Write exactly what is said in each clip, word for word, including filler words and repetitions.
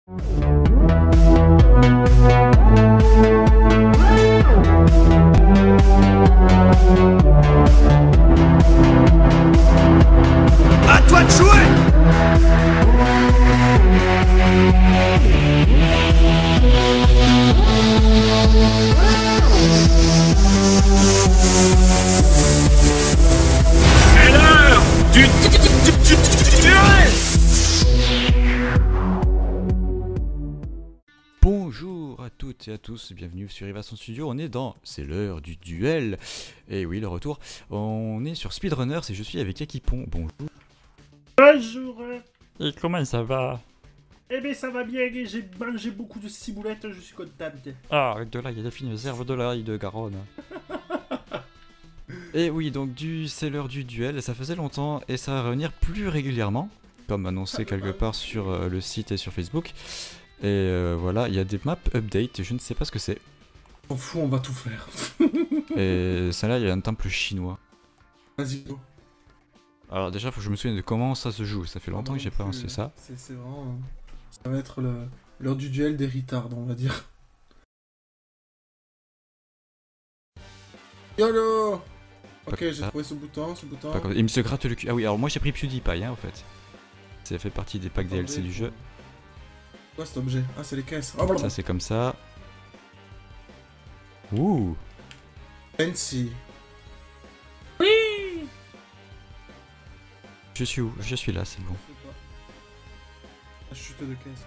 À toi de jouer! C'est l'heure du duel! Bonjour à toutes et à tous, bienvenue sur Rivasson Studio, on est dans C'est l'heure du duel. Et oui, le retour, on est sur Speedrunners et je suis avec Yakipon, bonjour. Bonjour. Et comment ça va? Eh bien, ça va bien, j'ai mangé beaucoup de ciboulettes, je suis contente. Ah, de là, il y a des fines herbes de l'ail de Garonne. Et oui, donc du c'est l'heure du duel, ça faisait longtemps et ça va revenir plus régulièrement, comme annoncé quelque part sur euh, le site et sur Facebook. Et euh, voilà, il y a des maps update et je ne sais pas ce que c'est. On fout, on va tout faire. Et celle-là, il y a un temple chinois. Vas-y, go. Alors déjà, faut que je me souvienne de comment ça se joue, ça fait longtemps Ah, que j'ai pas lancé ça. C'est vraiment... Ça va être le- l'heure du duel des retards, on va dire. YOLO. Ok, Pas- j'ai ah. trouvé ce bouton, ce bouton. Pas comme- Il me se gratte le cul. Ah oui, alors moi j'ai pris PewDiePie, hein, en fait. Ça fait partie des packs D L C du jeu. Quoi cet objet? Ah, c'est les caisses. Oh, Ça c'est comme ça. Ouh. fancy. Je suis où? Je suis là, c'est bon. Je sais pas. La chute de caisse.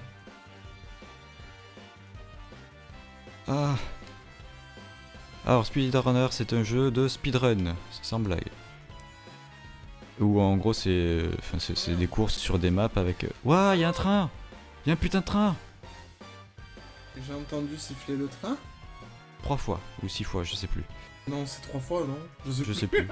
Ah. Alors Speedrunner, c'est un jeu de speedrun, c'est sans blague. Où en gros c'est enfin, c'est des courses sur des maps avec... Ouah, y'a un train! Y'a un putain de train! J'ai entendu siffler le train? Trois fois, ou six fois, je sais plus. Non, c'est trois fois, non? Je sais Je plus. sais plus.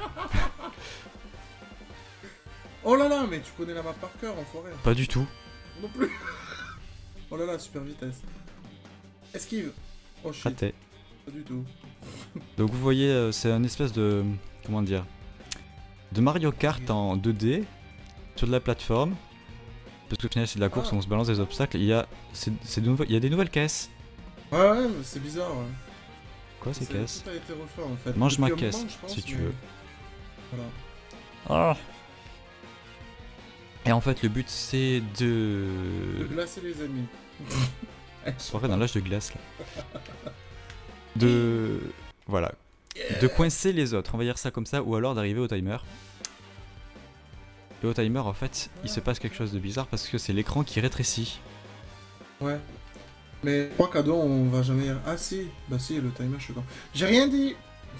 Oh là là, mais tu connais la map par cœur, enfoiré. Pas du tout. Non plus. Oh là là, super vitesse. Esquive. Oh shit. Raté. Pas du tout. Donc vous voyez, euh, c'est un espèce de... Comment dire? De Mario Kart en deux D, sur de la plateforme. Parce qu'au final c'est de la course Ah. où on se balance des obstacles. Il y a, c'est, c'est de nouveau- il y a des nouvelles caisses. Ouais, ouais, mais c'est bizarre. Ouais. Quoi ces C'est- caisses? Tout a été refait en fait. Mange ma Depuis un caisse, moment, je pense, si tu mais- veux. Voilà. Ah. Et en fait le but c'est De de... glacer les ennemis. Soirée dans l'âge de glace là. De... Voilà. De coincer les autres, on va dire ça comme ça, ou alors d'arriver au timer. Et au timer en fait, il se passe quelque chose de bizarre parce que c'est l'écran qui rétrécit. Ouais. Mais trois cadeaux, on va jamais. Ah si, bah si, le timer, je suis con. J'ai rien dit.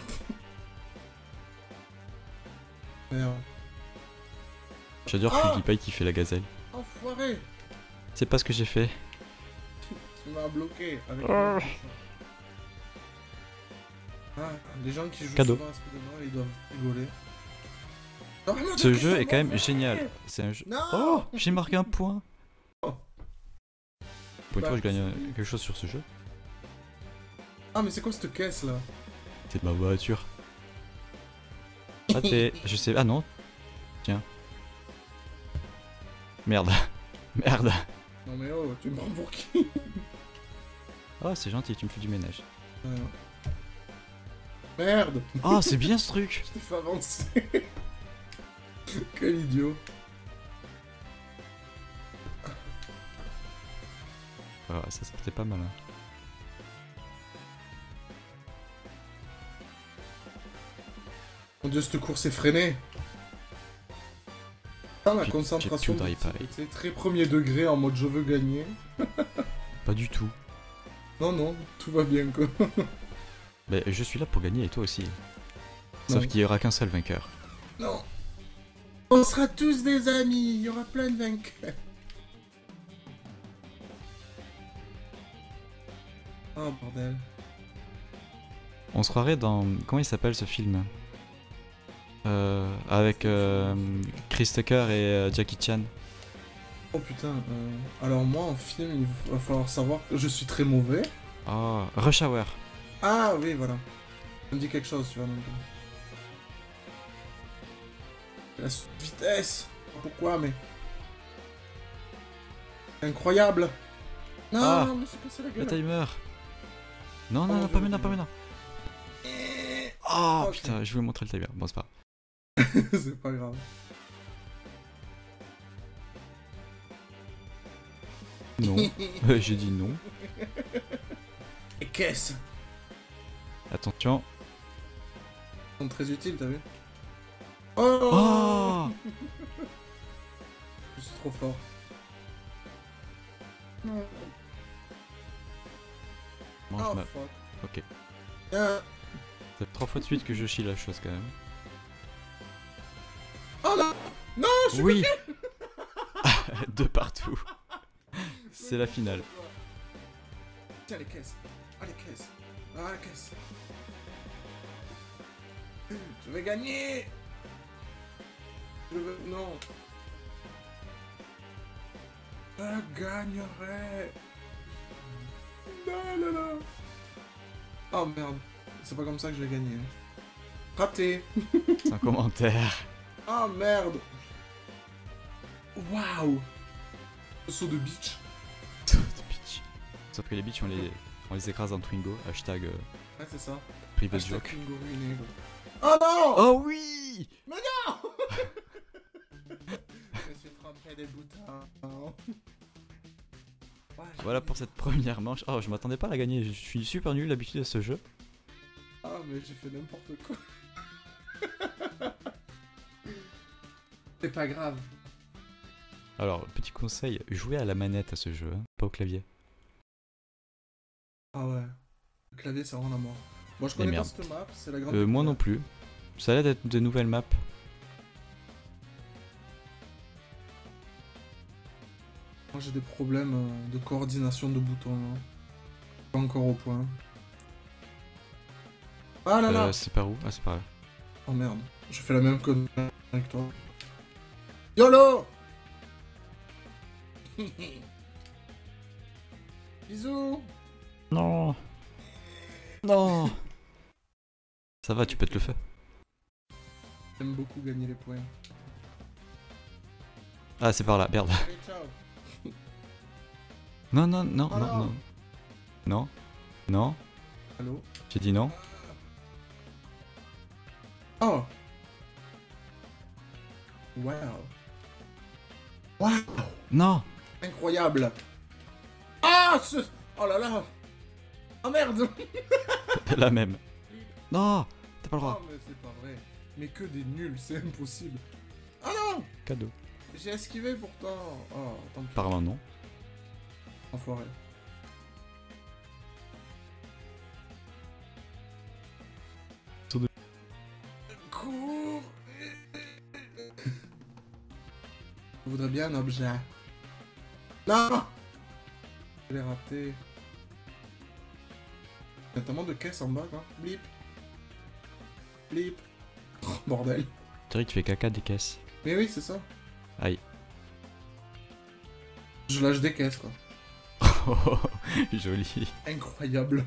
Merde. J'adore Ah. PewDiePie qui fait la gazelle. Enfoiré. C'est pas ce que j'ai fait. Tu m'as bloqué avec. Ah. le- Ah, les gens qui jouent Cadeau. souvent à Speedrunner, ils doivent rigoler. Oh, non, Ce qu'est-ce jeu que est quand même ça m'a génial. fait C'est un jeu... Non. Oh, j'ai marqué un point. Oh. Pour une Bah, fois, je gagne euh, c'est- quelque chose sur ce jeu. Ah, mais c'est quoi cette caisse là? C'est ma voiture. Raté. Je sais... Ah non. Tiens. Merde. Merde. Non, mais oh, tu me prends pour qui? Oh, c'est gentil, tu me fais du ménage. Ouais. Merde. Oh, c'est bien ce truc. Je t'ai fait avancer. Quel idiot. Ah, ça c'était pas mal. Hein. Mon dieu, cette course est freinée. Ah, ma J'ai- concentration, j'ai PewDiePie. c'est très premier degré en mode je veux gagner. Pas du tout. Non, non, tout va bien quoi. Mais je suis là pour gagner et toi aussi. Non. Sauf qu'il y aura qu'un seul vainqueur. Non. On sera tous des amis, il y aura plein de vainqueurs. Oh bordel. On se croirait dans... Comment il s'appelle ce film euh, Avec euh, Chris Tucker et euh, Jackie Chan. Oh putain, euh, alors moi en film, il va falloir savoir que je suis très mauvais. Oh, Rush Hour. Ah oui, voilà. Ça me dit quelque chose, tu vois. Donc... La vitesse. Pourquoi, mais... Incroyable. Non, Ah, non, mais c'est cassé la le gueule. timer. Non, non, Oh, non, je pas vais maintenant, pas le maintenant. Oh Ok. putain, je voulais montrer le timer. Bon, c'est pas C'est pas grave. grave. Non. Euh, J'ai dit non. Et qu'est-ce? Attention. Ils sont très utiles, t'as vu? Oh, Oh je suis trop fort. Non. Mange Oh, ma... fuck. Ok. Euh, Ça fait trois fois de suite que je chie la chose quand même. Oh non. Non, je suis Oui. De partout. C'est la finale. Tiens, les caisses. Ah, les caisses. Ah, la caisse. Je vais gagner. Je veux... Non. Je gagnerai. Non, non, non. Oh merde. C'est pas comme ça que je vais gagner. Raté. Sans commentaire. Oh merde. Waouh. Le saut de beach. Sauf que les bitches on les, on les écrase en Twingo. Hashtag euh, Ouais, c'est ça. private Hashtag joke. Twingo ruiné, quoi. Oh non. Oh oui. Mais non. Je suis trempé des boutons. Ouais, j'ai Voilà gagné. pour cette première manche. Oh, je m'attendais pas à la gagner. Je suis super nul d'habitude à ce jeu. Ah, mais j'ai fait n'importe quoi. C'est pas grave. Alors, petit conseil, jouez à la manette à ce jeu, hein, pas au clavier. Ah ouais. Le clavier, c'est vraiment la mort. Moi, je connais pas merde. cette map, c'est la grande. Euh, moi non plus. Ça a l'air d'être de nouvelles maps. Moi, j'ai des problèmes euh, de coordination de boutons. Là. Pas encore au point. Ah là là. Euh, c'est par où? Ah, c'est par là. Oh merde. Je fais la même connerie avec toi. YOLO. Bisous. Non. Non. Ça va, tu pètes le feu. J'aime beaucoup gagner les points. Ah, c'est par là, merde. Allez, ciao. Non, non, non, Oh non, non. non. Non. Non. Allô. J'ai dit non. Oh. Wow. Wow. Non. Incroyable. Ah ce... Oh là là. Oh merde. La même. Non. T'as pas le droit. Oh mais c'est pas vrai. Mais que des nuls, c'est impossible. Ah non. Cadeau. J'ai esquivé pourtant. Oh, tant pis. Apparemment non. Enfoiré. Tour de- Cours. Je voudrais bien un objet. Non. Je l'ai raté. Il y a tellement de caisses en bas, quoi. Blip. Blip. Oh, bordel. Tu dirais que tu fais caca des caisses. Mais oui, c'est ça. Aïe. Je lâche des caisses, quoi. Oh, joli. Incroyable.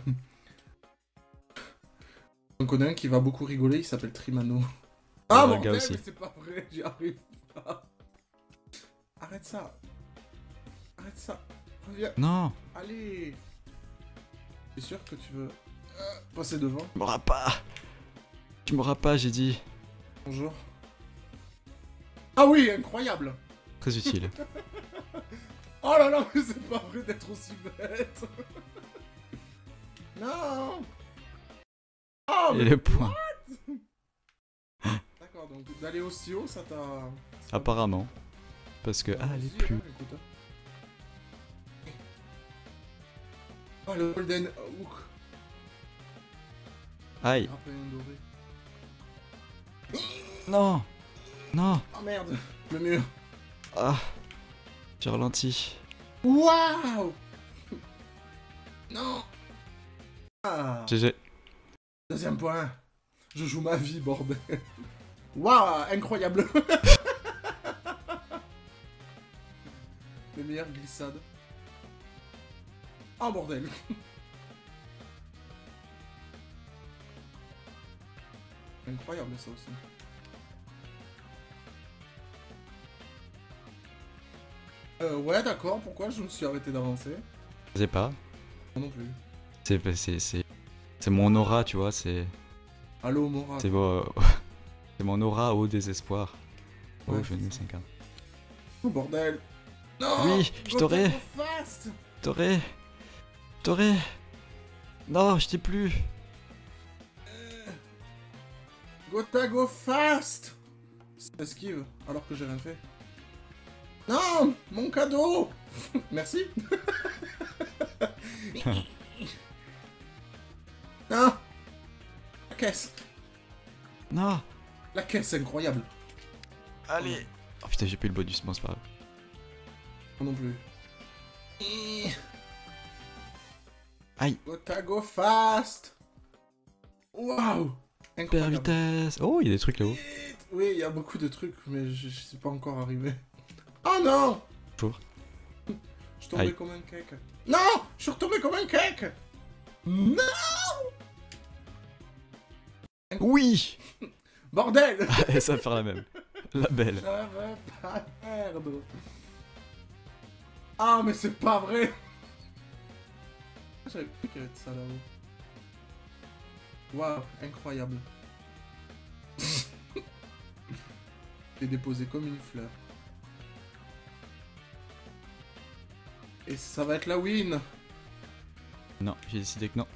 On connaît un qui va beaucoup rigoler, il s'appelle Trimano. Ah, le bordel, gars aussi. mais c'est pas vrai, j'y arrive pas. Arrête ça. Arrête ça. Reviens. Non. Allez. Je suis sûr que tu veux euh, passer devant. Tu m'auras pas. Tu m'auras pas, j'ai dit. Bonjour. Ah oui, incroyable. Très utile. Oh là là, mais c'est pas vrai d'être aussi bête. Non. Oh, Et mais... le point. D'accord, donc d'aller aussi haut, ça t'a... Apparemment. Parce que. Ah, elle est Vas-y, plus. hein, écoute. Oh, le Golden Hook. Aïe. Rappel doré. Non. Non. Oh merde, le mur. Ah. J'ai ralenti. Waouh. Non. Ah. G G. Deuxième point. Je joue ma vie, bordel. Waouh, incroyable. Les meilleures glissades. Oh bordel. Incroyable ça aussi. Euh, ouais, d'accord, pourquoi je me suis arrêté d'avancer? Je sais pas. Moi non plus. C'est c'est c'est c'est mon aura, tu vois, c'est Allô, Mora. c'est mon c'est mon aura au désespoir. Oh, Ouais, je ne c'est sais qu'un. Oh, bordel. Non. Oui, je t'aurais. Go fast. T'aurais T'aurais Non, je t'ai plus. Gotha, go fast. Esquive, alors que j'ai rien fait. Non, mon cadeau. Merci. Non. La caisse. Non. La caisse, c'est incroyable. Allez. Oh putain, j'ai plus le bonus, bon c'est pas grave. Moi non plus. Aïe. Gotha, go fast. Waouh. Super Incroyable. vitesse. Oh, il y a des trucs là-haut. Oui, il y a beaucoup de trucs, mais je, je suis pas encore arrivé. Oh non. Bonjour. Je suis tombé Aïe. comme un cake. Non. Je suis retombé comme un cake. Non. Oui. Bordel. Et ça va faire la même. La belle. Je veux pas perdre. Ah, mais c'est pas vrai. J'avais plus qu'il y avait de ça là-haut. Waouh, incroyable. J'ai déposé comme une fleur. Et ça va être la win. Non, j'ai décidé que non.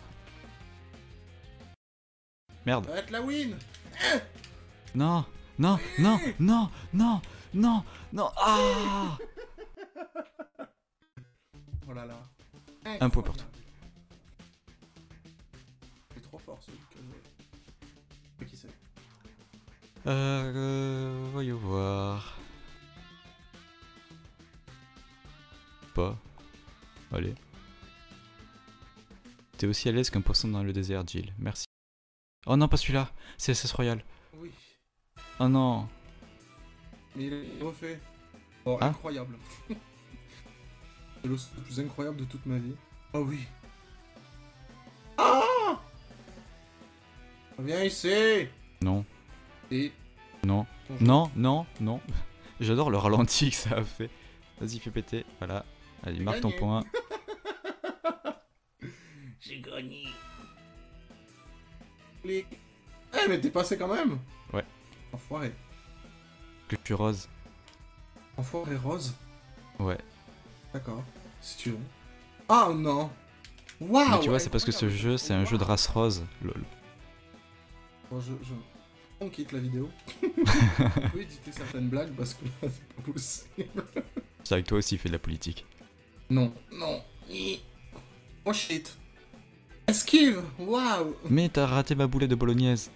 Merde. Ça va être la win. Non. Non. Non. Non. Non. Non. Non. Ah. Oh là là. Un point pour toi. C'est trop fort celui que je... Qui c'est? Euh, euh... Voyons voir. Pas. Allez. T'es aussi à l'aise qu'un poisson dans le désert, Jill. Merci. Oh non, pas celui-là. C'est S S Royal. Oui. Oh non. Mais il est refait. Oh, Hein? incroyable. C'est le plus incroyable de toute ma vie. Oh oui. Ah! Viens ici. Non. Et... Non. Non. Non. Non. J'adore le ralenti que ça a fait. Vas-y, fais péter. Voilà. Allez, J'ai marque ton gagné. point. J'ai gagné. Clic. Eh, mais t'es passé quand même. Ouais. Enfoiré. Que je suis rose. Enfoiré rose. Ouais. D'accord. Si tu veux. Ah non. Waouh. Mais tu vois, c'est parce que ce incroyable. jeu, c'est un jeu de Waouh. race rose. Lol. Bon, je, je... On quitte la vidéo. On peut éditer certaines blagues parce que là, c'est pas possible. C'est avec toi aussi, il fait de la politique. Non, non. Ni- Oh shit. Esquive. Waouh. Mais t'as raté ma boulette de bolognaise.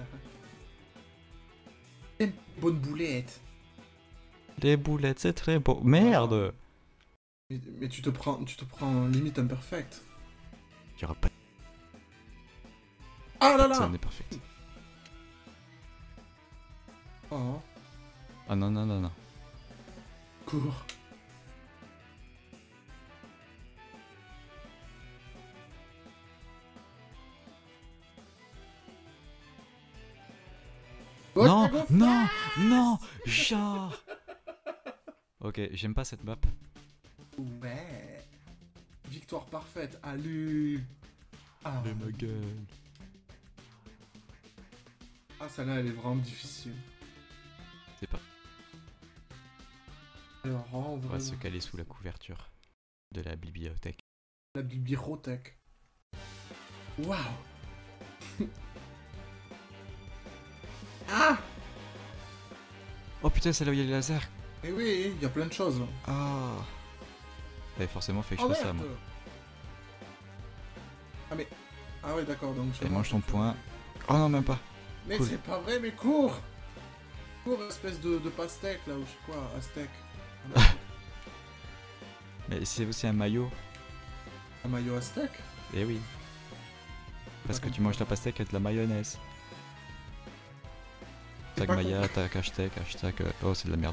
Une bonne boulette. Les boulettes, c'est très beau. Merde. Mais, mais tu te prends, tu te prends limite imperfect. Il y aura pas de Ah là là. scène parfaite. Oh, Ah non, non, non, non. cours. Non, non, non, genre. Ok, j'aime pas cette map. Ouais. Victoire parfaite. Allez. Ah, Mais ma gueule. ah celle-là, elle est vraiment difficile. C'est pas. Alors, oh, On va vraiment. se caler sous la couverture de la bibliothèque. La bibliothèque. Waouh. Ah. Oh putain, c'est là où il y a les lasers. Eh oui, il y a plein de choses. Là. Ah. Eh, forcément, fait que je Oh fasse ça, merde. moi. Ah mais... Ah ouais, d'accord, donc... je Et mange ton mange. point. Oh non, même pas. Mais Cool. c'est pas vrai, mais cours. Cours, espèce de, de pastèque, là, ou je sais quoi, aztèque. Ah, non, Mais c'est aussi un maillot. un maillot aztèque. Eh oui. Parce Pas que tu compris. manges ta pastèque avec de la mayonnaise. Tag pas Maya, tag hashtag, hashtag. euh, Oh, c'est de la merde.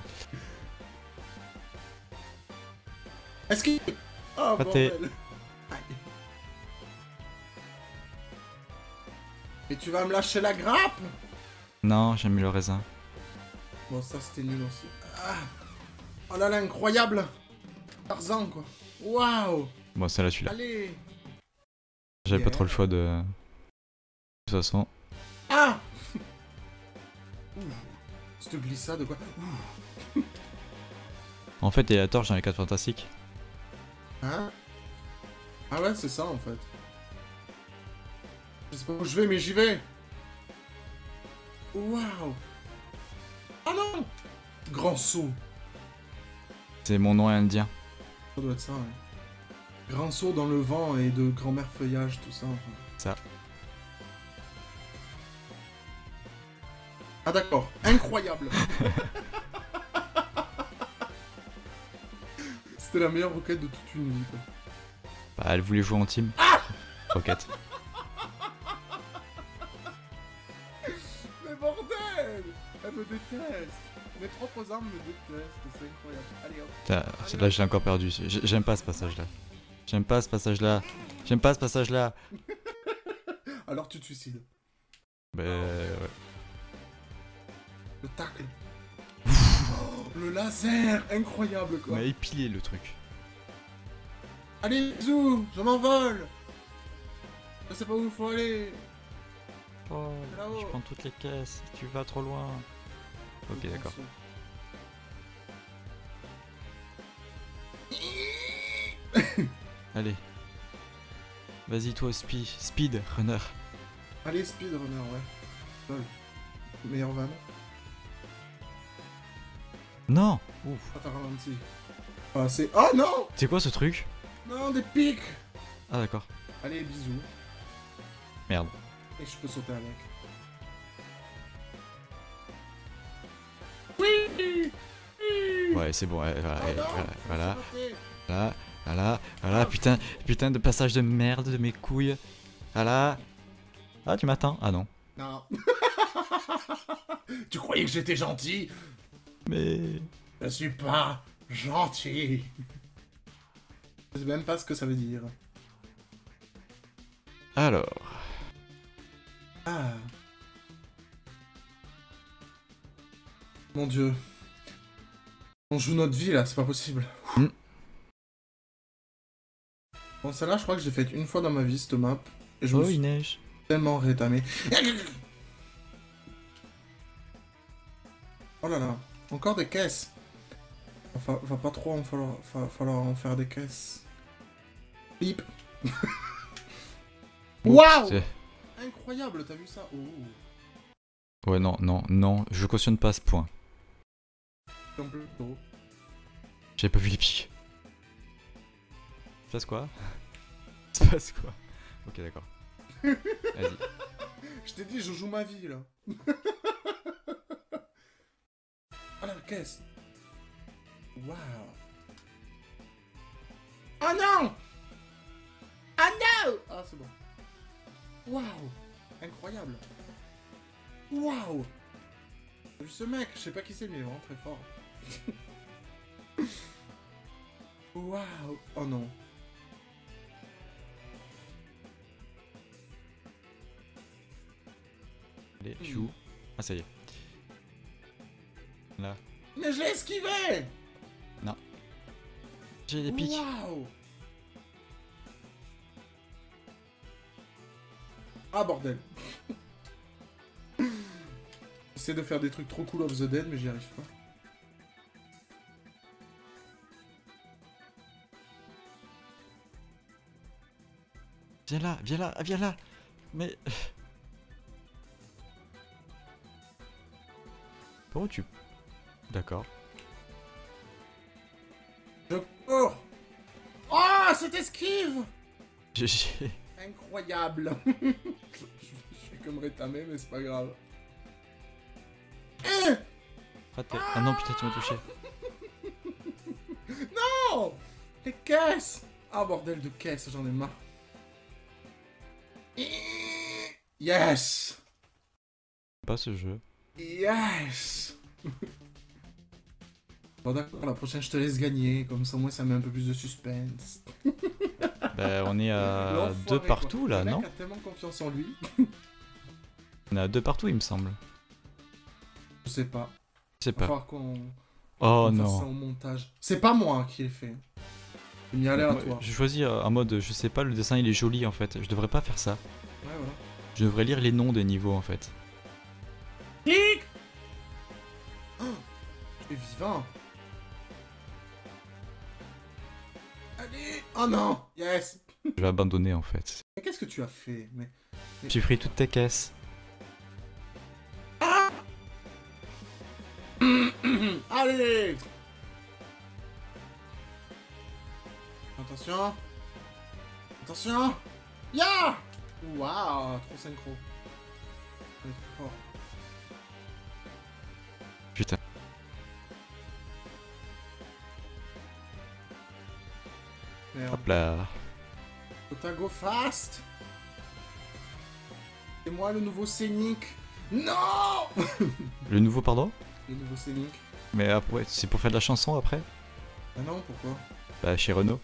Est-ce qu'il... Oh, Raté. bordel. Aïe. Et tu vas me lâcher la grappe? Non, j'aime mieux le raisin. Bon, ça, c'était nul aussi. Ah. Oh là là, incroyable. Tarzan, quoi. Waouh. Bon, c'est là celui-là. Allez. J'avais Yeah. pas trop le choix de... De toute façon. Ah. Ouh. Cette glissade quoi. Ouh. En fait, il y a la torche dans les quatre fantastiques. Hein? Ah ouais, c'est ça en fait. Je sais pas où je vais, mais j'y vais. Waouh. Ah non. Grand saut. C'est mon nom indien. Ça doit être ça, ouais. Grand saut dans le vent et de grand-mère feuillage, tout ça. Enfin. Ça. Ah d'accord, incroyable. C'était la meilleure roquette de toute une vie, quoi. Bah, elle voulait jouer en team. Roquette. Mais bordel. Elle me déteste. Mes propres armes me détestent, c'est incroyable. Allez hop. Putain, là, j'ai encore perdu. J'ai- J'aime pas ce passage-là. J'aime pas ce passage-là. J'aime pas ce passage-là. Alors tu te suicides. Bah, ouais. Le tacle. Oh, le laser, incroyable On quoi. a épilé le truc. Allez, bisous, je m'envole. Je sais pas où il faut aller. Oh, Là-haut. je prends toutes les caisses. Tu vas trop loin. Ok, d'accord. Allez. Vas-y, toi, speed, speed runner. Allez, speedrunner, ouais. Lol. Meilleur van. Non. Ouf. Ah, t'as ralenti. Ah, c'est. Oh non. C'est quoi ce truc? Non, des pics. Ah, d'accord. Allez, bisous. Merde. Et je peux sauter avec. Ouais, c'est bon. Ouais, voilà, Oh ouais, non, voilà, je voilà, me suis raté. voilà, voilà, voilà, putain, putain de passage de merde de mes couilles. Voilà. Ah, tu m'attends? Ah non. Non. Tu croyais que j'étais gentil? Mais... Je suis pas gentil. Je sais même pas ce que ça veut dire. Alors... Ah. Mon dieu. On joue notre vie là, c'est pas possible. Mm. Bon, celle-là, je crois que j'ai faite une fois dans ma vie, cette map. Et je Oh, me suis il neige. tellement rétamé. Oh là là, encore des caisses. Enfin, va pas trop en falloir, fa- falloir en faire des caisses. Bip. Waouh! C'est- Incroyable, t'as vu ça? Oh. Ouais, non, non, non, je cautionne pas ce point. En plus gros. J'avais pas vu les pics. Ça passe quoi? Ça passe quoi? Ok, d'accord. Vas-y. Je t'ai dit, je joue ma vie là. Ah la caisse. Waouh. Ah non. Ah non. Ah c'est bon. Waouh. Incroyable. Waouh. T'as vu ce mec? Je sais pas qui c'est mais il est vraiment très fort. Waouh. Oh non. Allez, je suis où? Ah, ça y est. Là. Mais je l'ai esquivé. J'ai des pics. Waouh. Ah bordel. J'essaie de faire des trucs trop cool of the dead mais j'y arrive pas. Viens là, viens là, viens là. Mais... Comment tu... D'accord. Je cours. Oh, cette esquive. J'ai- j'ai- Incroyable. je, je fais comme rétamé mais c'est pas grave. Hein. Raté. Ah non, putain, tu m'as touché. Non. Les caisses. Ah bordel de caisses, j'en ai marre. Yes. Pas ce jeu. Yes. Bon d'accord, la prochaine je te laisse gagner, comme ça moi ça met un peu plus de suspense. Bah, on est à L'enfoiré, deux quoi. partout là, Le mec non? a tellement confiance en lui. On est à deux partout, il me semble. Je sais pas. Je sais Il va pas. falloir qu'on Oh qu'on fasse ça non. au montage. C'est pas moi qui l'ai fait. J'ai mis aléatoire. Je choisis euh, un mode, je sais pas, le dessin il est joli en fait. Je devrais pas faire ça. Ouais, voilà. Je devrais lire les noms des niveaux en fait. Clic. Oh, tu es vivant. Allez. Oh non. Yes. Je vais abandonner en fait. Mais qu'est-ce que tu as fait? Mais... J'ai pris toutes tes caisses. Ah. Allez. Attention. Attention. Ya. Waouh, trop synchro. Elle est trop fort. Putain. Merde. Hop là. Faut go fast. C'est moi le nouveau scénic. Non. Le nouveau pardon? Le nouveau scénic. Mais après, c'est pour faire de la chanson après? Ah non, pourquoi? Bah chez Renault.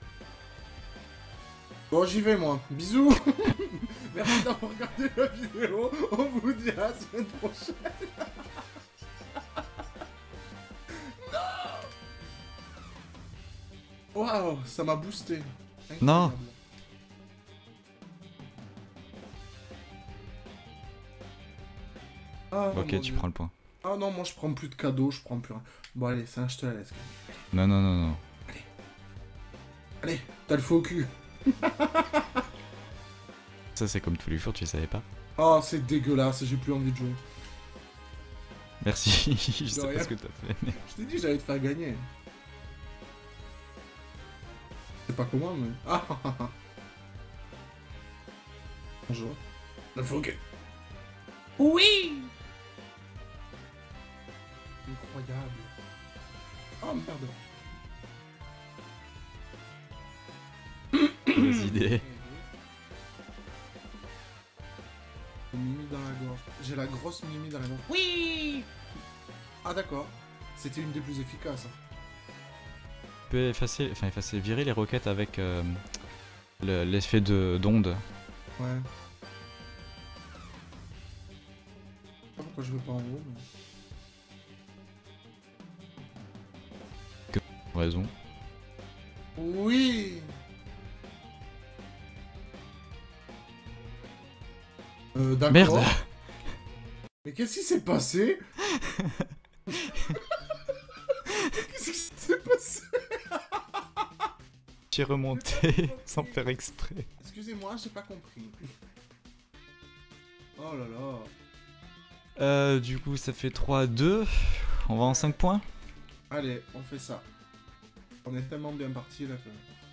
Bon, j'y vais moi. Bisous. Merci d'avoir regardé la vidéo. On vous dit à la semaine prochaine. Non. Waouh, ça m'a boosté. Incroyable. Non. Ah, Ok, mon tu Dieu. prends le point. Ah non, moi je prends plus de cadeaux, je prends plus rien. Bon allez, ça je te la laisse. Non, non, non, non. Allez, t'as le faux cul. Ça c'est comme tous les jours, tu savais pas? Oh, c'est dégueulasse, j'ai plus envie de jouer. Merci, je sais rien. pas ce que t'as fait. Mais... Je t'ai dit, j'allais te faire gagner. Je sais pas comment, mais... Ah, ah, ah, ah. Bonjour. Le faux cul. Oui. Incroyable. Oh merde. Les idées. Mimi dans la gorge. J'ai la grosse mimi dans la gorge. Oui. Ah d'accord. C'était une des plus efficaces. Tu peux effacer, enfin effacer, virer les roquettes avec euh, le- l'effet de d'onde. Ouais. Je sais pas pourquoi je veux pas en haut, mais... Raison. Oui. Euh, d'accord. Merde. Mais qu'est-ce qui s'est passé? Qu'est-ce qui s'est passé? J'ai remonté sans faire exprès. Excusez-moi, j'ai pas compris. Oh là là. Euh, du coup, ça fait trois à deux. On va en cinq points. Allez, on fait ça. On est tellement bien parti là que...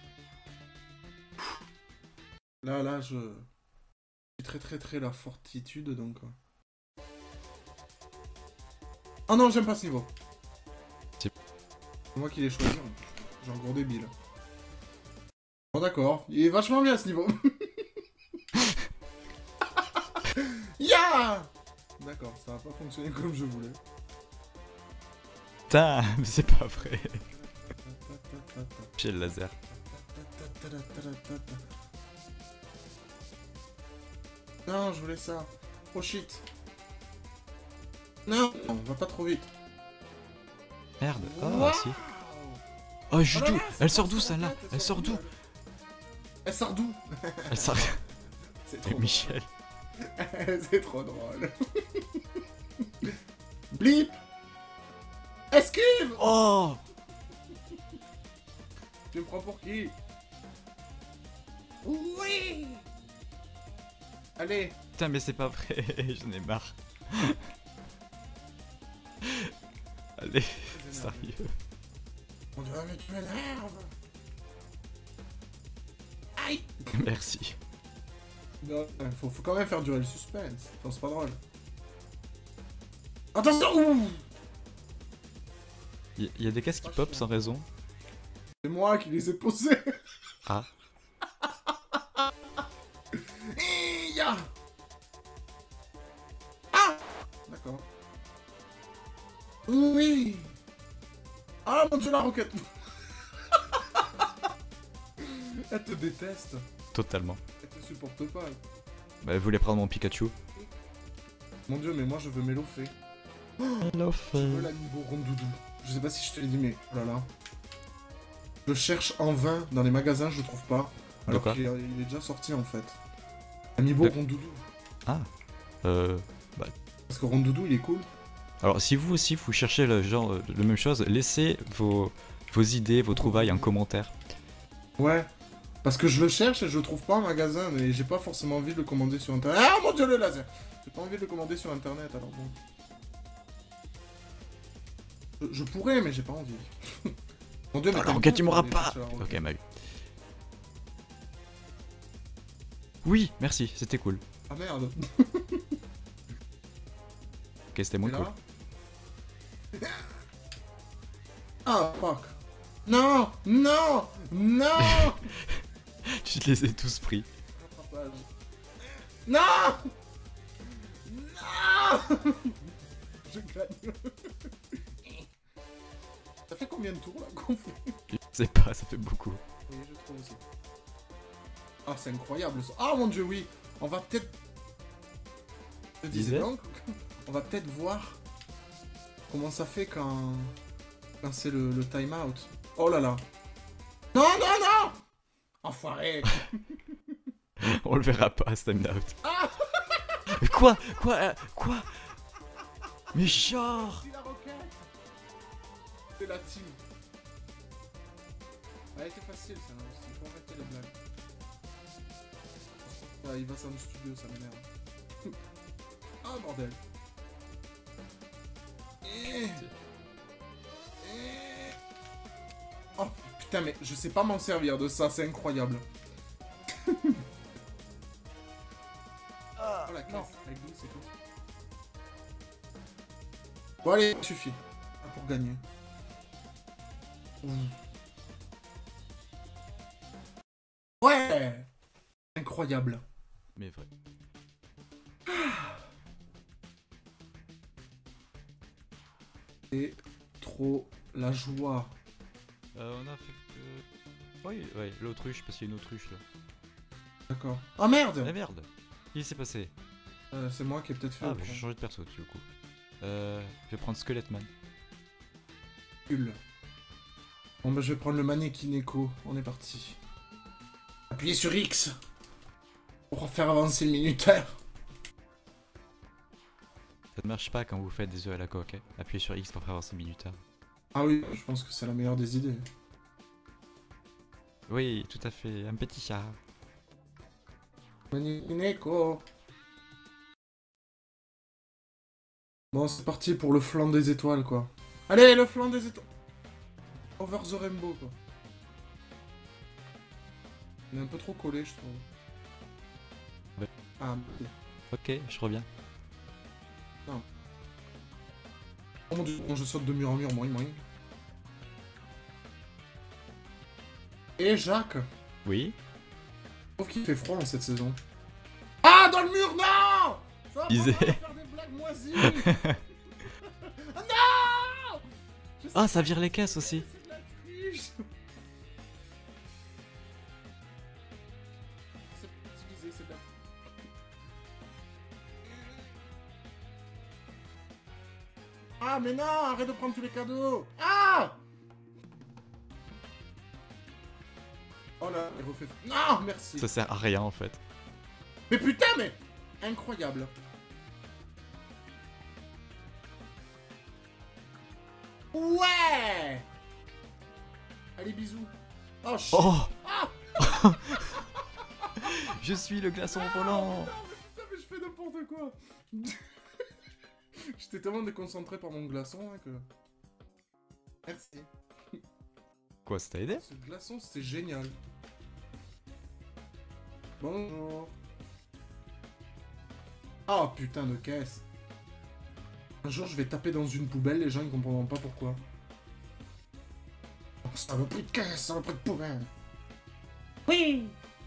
Là, là, je... J'ai très très très la fortitude, donc... Oh non, j'aime pas ce niveau. C'est moi qui l'ai choisi, j'ai encore débile. Bon d'accord, il est vachement bien ce niveau. Ya. D'accord, ça va pas fonctionner comme je voulais. Putain, mais c'est pas vrai. J'ai le laser. Non, je voulais ça. Oh shit. Non, on va pas trop vite. Merde. Oh, Wow. si. Oh, je Oh là d'où là, ça Elle sort part d'où sur la celle-là tête, Elle sort d'où Elle sort d'où? Elle sort. C'est trop Michel. C'est trop drôle. Blip. Esquive. Oh. Tu me prends pour qui? Oui. Allez. Putain, mais c'est pas vrai. J'en ai marre. Allez, sérieux. On dirait que tu m'énerves. Aïe. Merci. Non, faut, faut quand même faire durer le suspense. Enfin, c'est pas drôle. Attention. Ouh. Il y, y a des caisses qui pop sans raison. C'est moi qui les ai posés. Ah. Et ya. Ah. D'accord. Oui. Ah mon dieu, la roquette. Elle te déteste. Totalement. Elle te supporte pas. Bah, vous voulez prendre mon Pikachu? Mon dieu, mais moi je veux m'éloffer. Hello, Je veux la niveau rondoudou. Je sais pas si je te l'ai dit, mais oh là là. Je Je le cherche en vain dans les magasins, je le trouve pas. Alors quoi qu'il est, il est déjà sorti en fait. Amiibo De- Rondoudou. Ah. Euh... Parce que Rondoudou il est cool. Alors si vous aussi vous cherchez le genre, euh, la même chose, laissez vos, vos idées, vos trouvailles en commentaire. Ouais. Parce que je le cherche et je le trouve pas en magasin, mais j'ai pas forcément envie de le commander sur internet. Ah mon dieu le laser! J'ai pas envie de le commander sur internet alors bon. Je, je pourrais mais j'ai pas envie. Mon dieu, mais Alors t'aimes roquette bien il m'aura les pas. chercher à la roquette. Ok, m'a eu. Oui, merci, c'était cool. Ah merde. Ok, c'était moins T'es cool. là? Ah fuck. Non! Non! Non! Tu les ai tous pris. Non! Non! Je gagne. Ça fait combien de tours là qu'on fait? Je sais pas, ça fait beaucoup. Oui, je trouve aussi. Ah, c'est incroyable ça. Ah mon dieu, oui! On va peut-être. Je disais Disais donc, on va peut-être voir comment ça fait quand. Quand c'est le, le time out. Oh là là! Non, non, non! Enfoiré! On le verra pas, ce time out. Ah! Mais quoi? Quoi? euh, Quoi? Mais genre! C'est la roquette! C'est la team. Elle était facile, ça, hein. Il faut arrêter les blagues. Ah, il va ça dans le studio, ça m'énerve. Ah, bordel. Eh. Eh. Oh, putain, mais je sais pas m'en servir de ça, c'est incroyable. Oh, la classe, avec lui, c'est tout. Bon, allez, ça suffit. Ah, pour gagner. Mmh. Ouais! Incroyable. Mais vrai. C'est trop la joie. Euh, on a fait que... Oui, ouais, l'autruche, parce qu'il y a une autruche là. D'accord. Oh merde! Ah merde! Qu'est-ce qui s'est passé? Euh, c'est moi qui ai peut-être fait Ah, le bah, j'ai changé de perso du coup. Euh, je vais prendre Skeleton. Nul. Bon bah je vais prendre le mannequin Echo. On est parti. Appuyez sur X pour faire avancer le minuteur. Ça ne marche pas quand vous faites des œufs à la coque. Hein. Appuyez sur X pour faire avancer le minuteur. Ah oui, je pense que c'est la meilleure des idées. Oui, tout à fait. Un petit chat. Mannequin Echo. Bon, c'est parti pour le flanc des étoiles, quoi. Allez, le flanc des étoiles. Over the rainbow, quoi. On est un peu trop collé, je trouve. Ouais. Ah, Ok, je reviens. non. Oh mon dieu, bon, je saute de mur en mur, moi, moi. Et Jacques. Oui. Je trouve qu'il fait froid dans cette saison. Ah, dans le mur, non! Ça va Disais. pas faire des blagues moisies. Ah, non! Je sais Ah, ça vire les caisses aussi. c'est de la triche. C'est pas utilisé, c'est de la... Ah, mais non, arrête de prendre tous les cadeaux. Ah! Oh là, il refait... Non, merci. Ça sert à rien en fait. Mais putain, mais... Incroyable. Ouais! Allez, bisous. Oh, shit. Oh Ah! Je suis le glaçon volant. Non, mais putain, mais je fais n'importe quoi. J'étais tellement déconcentré par mon glaçon hein, que... Merci. Quoi, ça t'a aidé? Ce glaçon, c'était génial. Bonjour. Oh putain de caisse. Un jour, je vais taper dans une poubelle, les gens ils comprendront pas pourquoi. Oh, ça va plus de caisse, ça va plus de poubelle. Oui.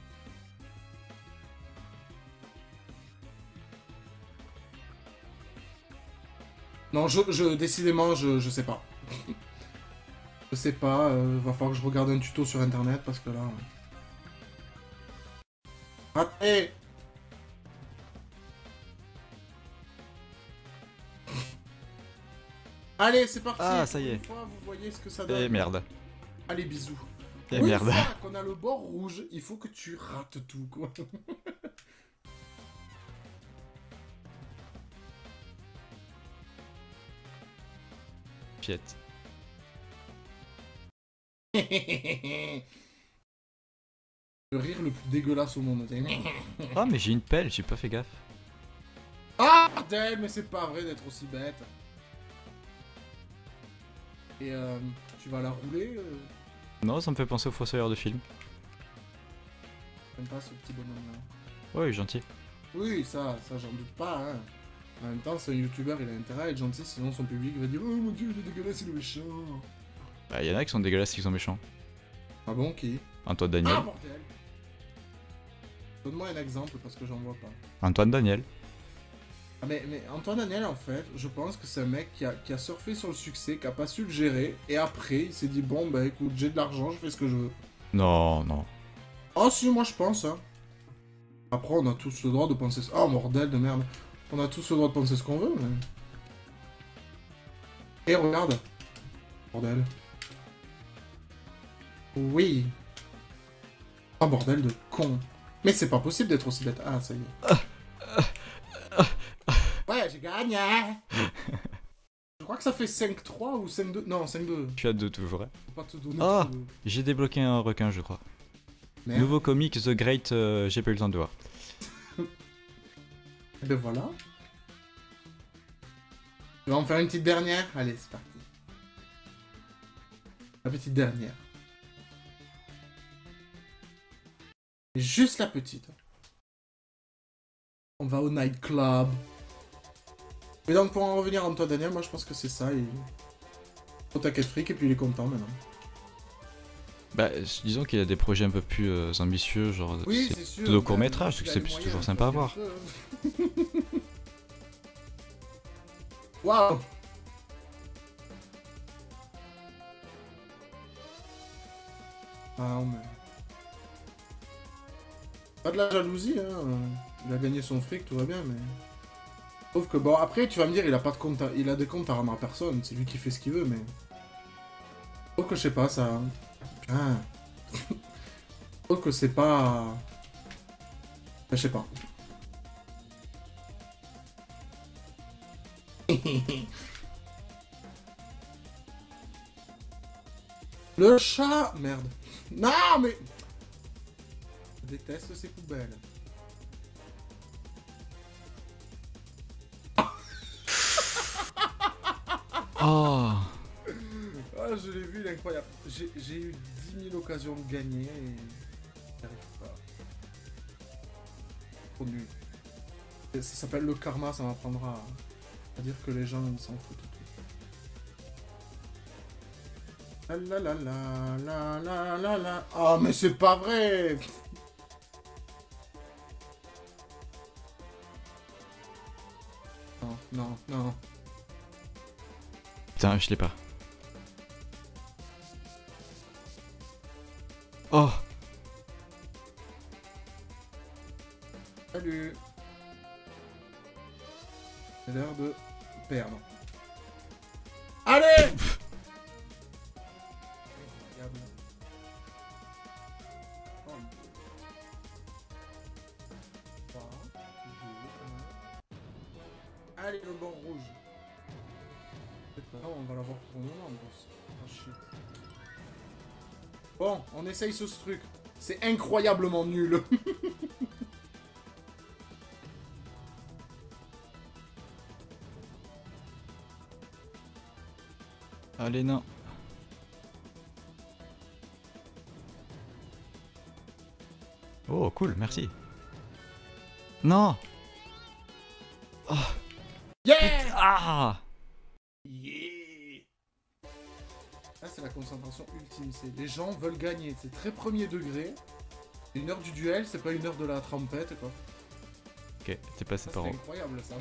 Non, je, je décidément, je, je sais pas. Je sais pas, euh, va falloir que je regarde un tuto sur internet parce que là... Raté. Allez, c'est parti. Ah, ça y est. Une fois, vous voyez ce que ça donne. Eh merde. Allez, bisous. Et Oui, merde. ça, qu'on a le bord rouge, il faut que tu rates tout, quoi. Piette. Le rire le plus dégueulasse au monde. Ah, mais j'ai une pelle, j'ai pas fait gaffe. Ah, bordel, mais c'est pas vrai d'être aussi bête. Et euh, tu vas la rouler euh... Non, ça me fait penser au Fossoyeur de film. J'aime pas ce petit bonhomme-là. Ouais, gentil. Oui, ça, ça j'en doute pas, hein. En même temps, c'est un youtubeur, il a intérêt à être gentil, sinon son public va dire « Oh mon dieu, il est dégueulasse, il est méchant !» Bah, y'en a qui sont dégueulasses, qui sont méchants. Ah bon, qui? Antoine Daniel. Ah, bordel! Donne-moi un exemple, parce que j'en vois pas. Antoine Daniel. Ah mais, mais Antoine Daniel, en fait, je pense que c'est un mec qui a, qui a surfé sur le succès, qui a pas su le gérer, et après, il s'est dit « Bon, bah écoute, j'ai de l'argent, je fais ce que je veux. » Non, non. Ah si, moi je pense, hein. Après, on a tous le droit de penser... Oh, bordel de merde. On a tous le droit de penser ce qu'on veut, mais... Et regarde. Bordel. Oui. Oh, bordel de con. Mais c'est pas possible d'être aussi bête. Ah, ça y est. Ouais, j'ai gagné. Je crois que ça fait cinq trois ou cinq deux. Non, cinq deux. Je suis à deux toujours. Hein. Faut pas te donner Ah, trop de- j'ai débloqué un requin, je crois. Merde. Nouveau comic The Great, euh, j'ai pas eu le temps de voir. Et ben voilà. On va en faire une petite dernière. Allez, c'est parti. La petite dernière. Et juste la petite. On va au nightclub. Et donc pour en revenir à Antoine Daniel, moi je pense que c'est ça. Il faut taquet de fric et puis il est content maintenant. Bah, disons qu'il y a des projets un peu plus euh, ambitieux, genre Oui, c'est c'est sûr. de mais court-métrage, il a c'est les c'est moyens, toujours je sympa à pense voir. qu'il peut. Waouh. Ah, mais... Pas de la jalousie, hein. Il a gagné son fric, tout va bien, mais... Sauf que, bon, après, tu vas me dire, il a pas de compte à... Il a des comptes à rendre à personne, c'est lui qui fait ce qu'il veut, mais... Sauf que, je sais pas, ça... Ah. Sauf que c'est pas... Je sais pas. Le chat... Merde. Non, mais... Je déteste ces poubelles. Oh, Ah, je l'ai vu, il est incroyable. J'ai j'ai eu dix mille occasions de gagner et... J'arrive pas. Trop nul. Et ça s'appelle le karma, ça m'apprendra à... à dire que les gens ils s'en foutent et tout. La la la la la la la la... Oh, mais c'est pas vrai. Non, non, non. putain, je l'ai pas. Oh, Salut. J'ai l'air de perdre. Allez. Incroyable. Oh, deux. Trois, deux, un. Allez, le bord rouge. Peut-être on va l'avoir pour un moment, boss. Oh shit. Bon, on essaye ce truc. C'est incroyablement nul. allez, non. Oh, cool, merci. Non. Oh, Yeah! ah. Yeah! Là, c'est la concentration ultime. C'est les gens veulent gagner. C'est très premier degré. C'est une heure du duel, c'est pas une heure de la trompette, quoi. Ok, t'es passé Ça, par c'est où? incroyable, ça.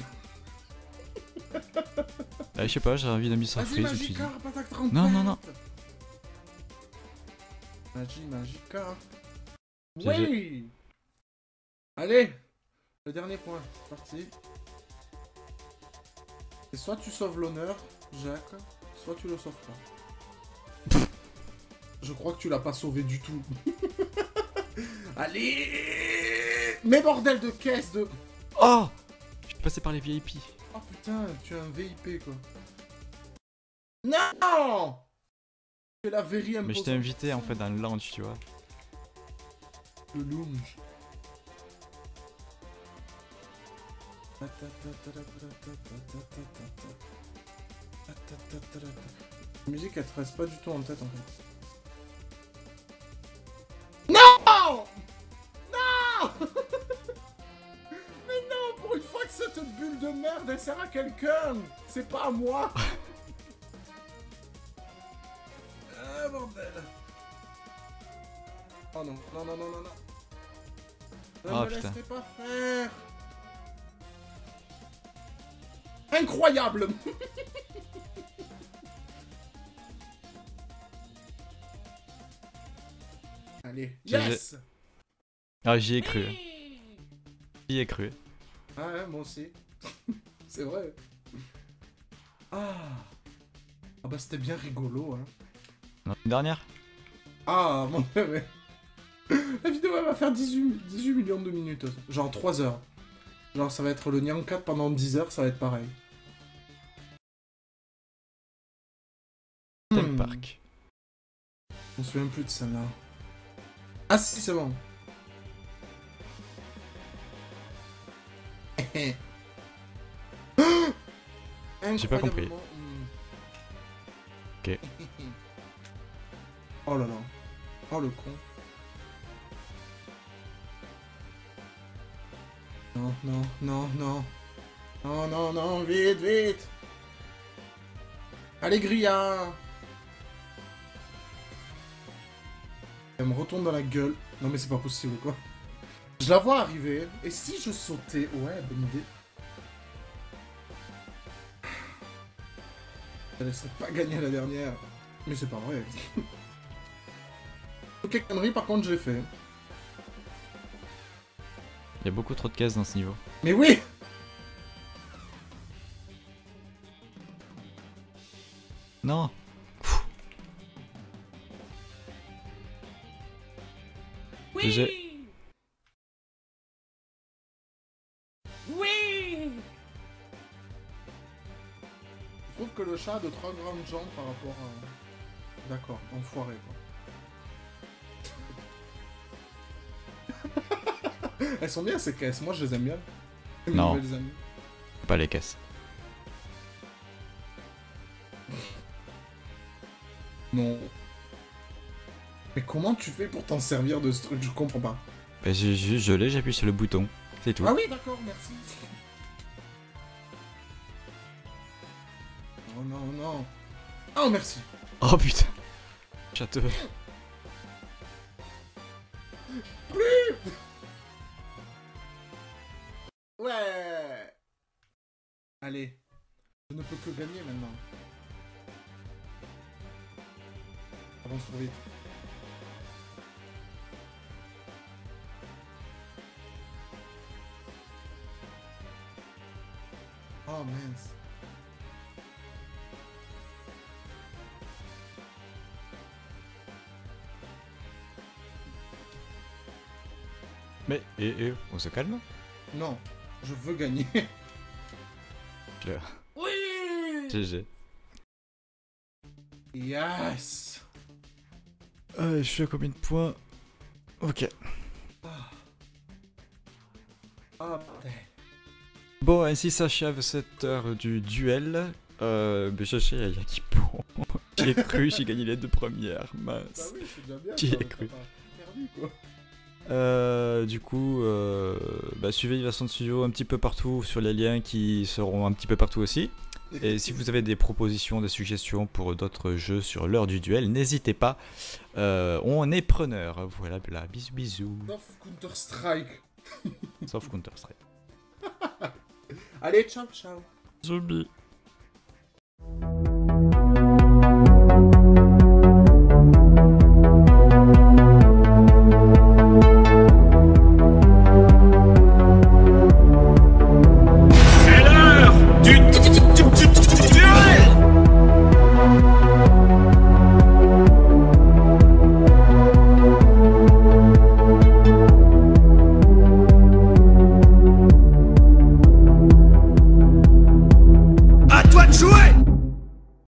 Ah, je sais pas, j'ai envie d'un Mister Vas-y, Freeze, je me suis dit. Magikarp, attaque trompette! Non, non, non. Magie, Magikarp. J'ai- Oui! Allez! Le dernier point. C'est parti. Et soit tu sauves l'honneur, Jacques, soit tu le sauves pas. Je crois que tu l'as pas sauvé du tout. Allez. Mais bordel de caisse de... Oh, je suis passé par les V I P. Oh putain, tu es un V I P quoi. Non. C'est la very imposante. Mais je t'ai invité en fait dans le lounge, tu vois. Le lounge. La musique elle te reste pas du tout en tête en fait. Non. Non. Mais non, pour une fois que cette bulle de merde elle sert à quelqu'un. C'est pas à moi. Ah bordel. Oh non, non, non, non, non, non. Ne Oh, me putain. laisserez pas faire. Incroyable. Allez, J'ai- yes. Ah, j'y ai cru. J'y ai cru. Ah ouais, moi aussi. C'est vrai. Ah. Ah bah c'était bien rigolo, hein. Non, une dernière? Ah, mon ouais. La vidéo elle va faire dix-huit, dix-huit millions de minutes. Genre trois heures. Genre ça va être le Nyan quatre pendant dix heures, ça va être pareil. Theme Hmm. Park. On se souvient plus de celle-là. Ah si, c'est bon. J'ai pas compris. Incroyablement, hmm. Ok. Oh là là. Oh le con. Non, non, non, non. Non, non, non, vite, vite. Allez, Grilla. Elle me retourne dans la gueule. Non mais c'est pas possible quoi. Je la vois arriver. Et si je sautais? Ouais, bonne idée. Elle laisserait pas gagner la dernière. Mais c'est pas vrai. Toutes les conneries par contre je l'ai fait. Il y a beaucoup trop de cases dans ce niveau. Mais oui. Non. Oui. J'ai- Oui. Je trouve que le chat a de trois grandes jambes par rapport à... D'accord, enfoiré quoi. Elles sont bien ces caisses, moi je les aime bien. Mes Non. nouvelles amies. Pas les caisses. Non. Mais comment tu fais pour t'en servir de ce truc? Je comprends pas. Bah, j'ai juste gelé, j'appuie sur le bouton. C'est tout. Ah oui, d'accord, merci. Oh non, non. Oh merci. Oh putain. Château. Ouais. Allez. Je ne peux que gagner maintenant. Avance trop vite. Oh mince. Mais, et, et, on se calme? Non, je veux gagner. Claire. Oui. G G. Yes. Euh, je suis à combien de points? Ok. Ah, ah putain. Bon, ainsi s'achève cette heure du duel. Euh, mais je sais, il y a qui bon. J'y ai cru, j'ai gagné les deux premières. Bah Mince. oui, c'est déjà bien. J'y ai quoi, cru. t'as pas perdu quoi. Euh, du coup, euh, bah, suivez Innovation Studio un petit peu partout sur les liens qui seront un petit peu partout aussi. Et si vous avez des propositions, des suggestions pour d'autres jeux sur l'heure du duel, n'hésitez pas. Euh, on est preneur. Voilà, voilà, bisous bisous. Sauf Counter-Strike. Sauf Counter-Strike. Allez, ciao, ciao. Zombie. C'est l'heure du duel. Jouez